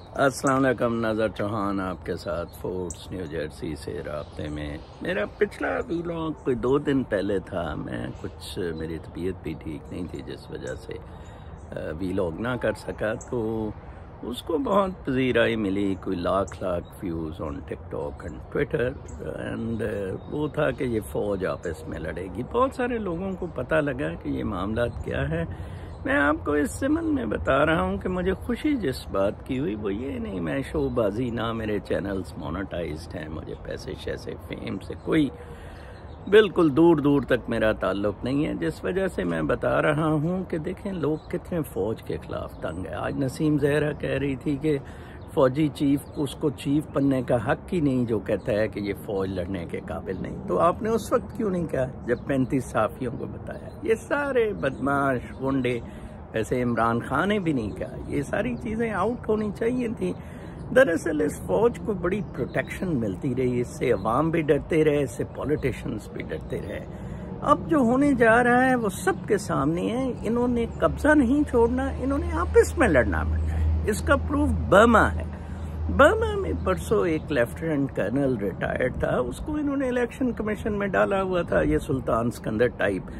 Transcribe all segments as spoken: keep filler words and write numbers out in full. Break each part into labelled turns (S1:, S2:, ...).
S1: السلام علیکم، نظر چوہان آپ کے ساتھ فورٹس نیو جرسی سے رابطے میں۔ میرا پچھلا ویلاگ کوئی دو دن پہلے تھا، میں کچھ میری طبیعت بھی ٹھیک نہیں تھی جس وجہ سے ویلاگ نہ کر سکا، تو اس کو بہت پذیرائی ملی، کوئی lakh lakh views on TikTok and Twitter, and وہ تھا کہ یہ فوج آپس میں لڑے گی۔ بہت سارے لوگوں کو پتہ لگا کہ یہ معاملات کیا ہے۔ میں آپ کو اس ضمن میں بتا رہا ہوں کہ مجھے خوشی جس بات کی ہوئی وہ یہ نہیں، میں شو بازی نہ میرے چینلز مونیٹائزڈ ہیں، مجھے پیسے شیسے فیم سے کوئی بالکل دور دور تک میرا تعلق نہیں ہے، جس وجہ سے میں بتا رہا ہوں کہ دیکھیں لوگ کتنے فوج کے خلاف تنگ ہے۔ آج نسیم زہرا کہہ رہی تھی کہ فوجی چیف اس کو چیف بننے کا حق ہی نہیں، جو کہتا ہے کہ یہ فوج لڑنے کے قابل نہیں۔ تو آپ نے اس وقت کیوں نہیں کہا جب پینتیس صحافیوں کو بتایا؟ یہ سارے بدماش گنڈے، ایسے عمران خان نے بھی نہیں کہا، یہ ساری چیزیں آؤٹ ہونی چاہیے تھیں۔ دراصل اس فوج کو بڑی پروٹیکشن ملتی رہی، اس سے عوام بھی ڈرتے رہے، اس سے پولیٹیشنز بھی ڈرتے رہے۔ اب جو ہونے جا رہا ہے وہ سب کے سامنے ہے، انہوں نے قبضہ نہیں چھوڑنا، انہوں نے آپس میں لڑنا بننا ہے۔ اس کا پروف برما ہے۔ برما میں پرسوں ایک لیفٹیننٹ کرنل ریٹائرڈ تھا، اس کو انہوں نے الیکشن کمیشن میں ڈالا ہوا تھا، یہ سلطان سکندر ٹائپ۔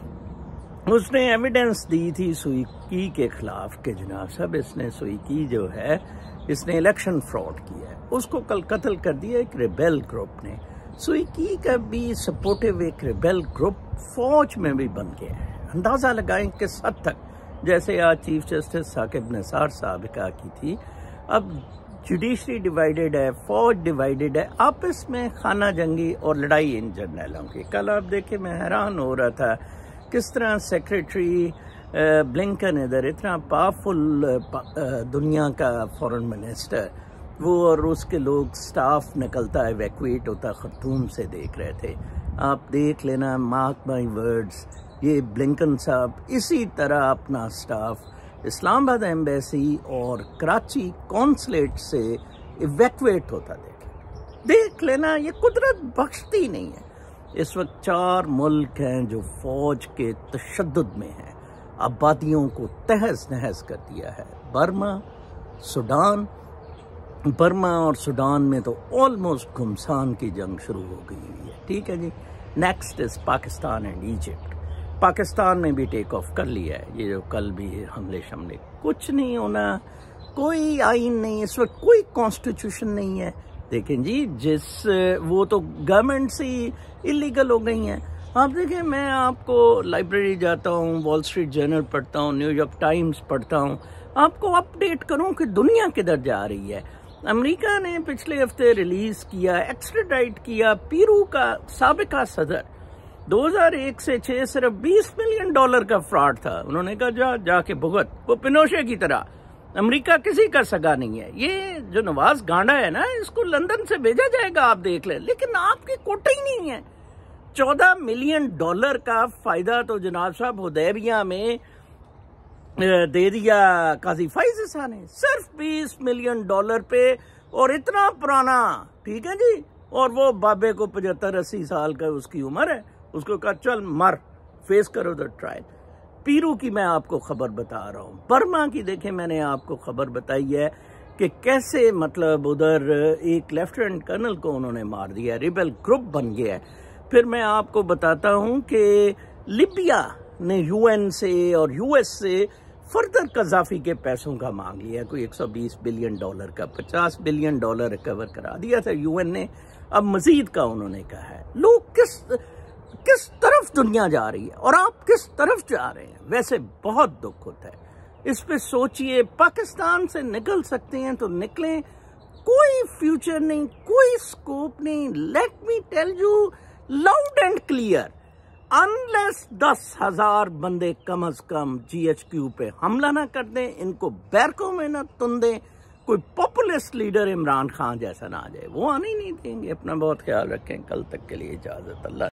S1: اس نے ایویڈنس دی تھی سوئی کی کے خلاف کہ جناب صاحب اس نے سوئی کی جو ہے اس نے الیکشن فراڈ کیا ہے، اس کو کل قتل کر دیا ایک ریبیل گروپ نے۔ سوئی کی کا بھی سپورٹیو ایک ریبیل گروپ فوج میں بھی بن گیا ہے۔ اندازہ لگائیں کس حد تک، جیسے آج چیف جسٹس ثاقب نثار سابقہ کی تھی، اب جوڈیشری ڈیوائیڈڈ ہے، فوج ڈیوائیڈڈ ہے، آپس میں خانہ جنگی اور لڑائی ان جرنیلوں کی۔ کل آپ دیکھیں میں حیران ہو رہا تھا کس طرح سیکریٹری بلنکن ادھر اتنا پاورفل دنیا کا فورن منسٹر، وہ اور اس کے لوگ سٹاف نکلتا ہے ایویکویٹ ہوتا خرطوم سے دیکھ رہے تھے۔ آپ دیکھ لینا، مارک مائی ورڈز، یہ بلنکن صاحب اسی طرح اپنا سٹاف اسلام آباد ایمبیسی اور کراچی کونسلیٹ سے ایویکویٹ ہوتا دیکھ دیکھ لینا، یہ قدرت بخشتی نہیں ہے۔ اس وقت چار ملک ہیں جو فوج کے تشدد میں ہیں، آبادیوں کو تہز نہز کر دیا ہے۔ برما، سوڈان، برما اور سوڈان میں تو آلموسٹ گھمسان کی جنگ شروع ہو گئی ہوئی ہے، ٹھیک ہے جی۔ Next is Pakistan and Egypt. Pakistan میں بھی ٹیک آف کر لیا ہے، یہ جو کل بھی حملے شملے، کچھ نہیں ہونا، کوئی آئین نہیں، اس وقت کوئی کانسٹیٹیوشن نہیں ہے۔ دیکھیں جی، جس وہ تو گورنمنٹ سے اللیگل ہو گئی ہیں۔ آپ دیکھیں میں آپ کو لائبریری جاتا ہوں، وال اسٹریٹ جرنل پڑھتا ہوں، نیو یارک ٹائمز پڑھتا ہوں، آپ کو اپڈیٹ کروں کہ دنیا کدھر جا رہی ہے۔ امریکہ نے پچھلے ہفتے ریلیز کیا، ایکسٹراڈائٹ کیا پیرو کا سابقہ صدر، دو ہزار ایک سے چھ صرف بیس ملین ڈالر کا فراڈ تھا۔ انہوں نے کہا جا جا کے بھگت، وہ پنوشے کی طرح۔ امریکہ کسی کا سگا نہیں ہے، یہ جو نواز گانڈا ہے نا، اس کو لندن سے بھیجا جائے گا، آپ دیکھ لیں، لیکن آپ کی کوٹہ ہی نہیں ہے۔ چودہ ملین ڈالر کا فائدہ تو جناب صاحب حدیبیہ میں دے دیا قاضی فائز عیسیٰ نے، صرف بیس ملین ڈالر پہ، اور اتنا پرانا، ٹھیک ہے جی۔ اور وہ بابے کو پچہتر اسی سال کا اس کی عمر ہے، اس کو کہا چل مر، فیس کرو دا ٹرائل۔ پیرو کی میں آپ کو خبر بتا رہا ہوں۔ برما کی دیکھیں میں نے آپ کو خبر بتائی ہے کہ کیسے مطلب ادھر ایک لیفٹیننٹ کرنل کو انہوں نے مار دیا، ریبل گروپ بن گیا ہے۔ پھر میں آپ کو بتاتا ہوں کہ لیبیا نے یو این سے اور یو ایس سے فردر قذافی کے پیسوں کا مانگ لیا، کوئی ایک سو بیس بلین ڈالر کا، پچاس بلین ڈالر ریکور کرا دیا تھا یو این نے، اب مزید کا انہوں نے کہا ہے۔ لوگ کس کس طرف دنیا جا رہی ہے اور آپ کس طرف جا رہے ہیں، ویسے بہت دکھ ہوتا ہے۔ اس پہ سوچئے، پاکستان سے نکل سکتے ہیں تو نکلیں، کوئی فیوچر نہیں، کوئی سکوپ نہیں۔ Let me tell you loud and clear, unless دس ہزار بندے کم از کم جی ایچ کیو پہ حملہ نہ کر دیں، ان کو بیرکوں میں نہ تن دیں، کوئی پاپولسٹ لیڈر عمران خان جیسا نہ آ جائے، وہ آنے ہی نہیں دیں گے۔ اپنا بہت خیال رکھیں، کل تک کے لیے اجازت، اللہ